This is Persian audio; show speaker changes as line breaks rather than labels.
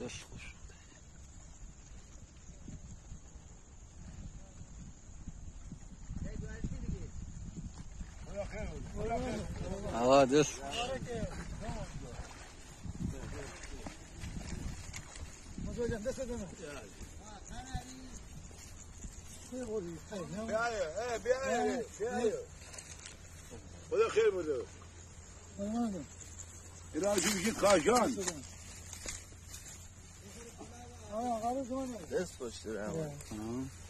داشت خوش آقا دست
خدا خیر بده ایرانشو میشید کاشان
دست پشت